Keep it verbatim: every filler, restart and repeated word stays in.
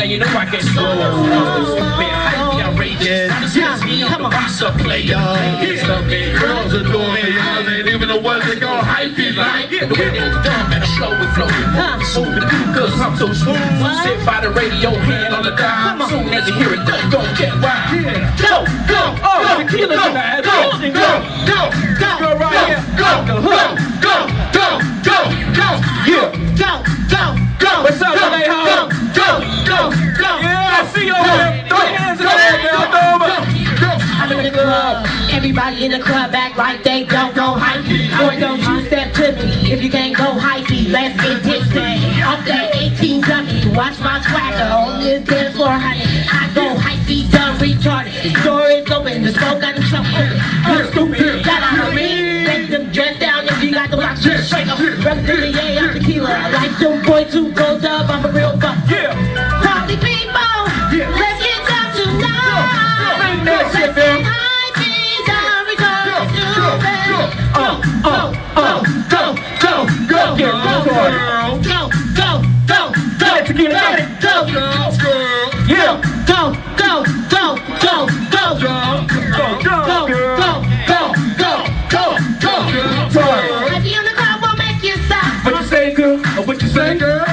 you know I can go. Man, hype, outrageous. Come on, I'm a player. Some girls adore me. I ain't even the ones that go hype me like. The way they dumb and slow and flowing. Smooth and cool, cause I'm so smooth. Sit by the radio, hand on the dial. Soon as you hear it, don't go get wild. Go, go, oh, the killers in the ass. Go, go, go, go, go right here. Go, go, go, go, go, go, yeah. Go, go, go. What's up, L A Ho? Go, go, go. Yeah, I see you over there. Throw your hands in the air, girl. Throw them up. I'm in the club. Everybody in the club act like they don't go hypey. Boy, don't you step to me if you can't go hypey. Let's get tipsy. I'm that eighteen dummy. Watch my swagger on this dance floor, honey. I go hypey, dumb, retarded. The door is open, the smoke got them something. I'm stupid, got out of me. Make them dress down if you got the box, just shake them. Rub the yay, I'm tequila. I like them boys who goes up, I'm a real buck. Yeah. Party people, yeah. Let's get down tonight. Bring that shit, man. Oh, oh, oh, go, go, go, go, go, girl. Go, go, go, go, tequila, go, go, girl. Yeah, go, go, go, go, go, girl. Go, go, go, go, go, go, go, go, girl. Happy on the club will make you stop. What you say, girl? What you say, girl?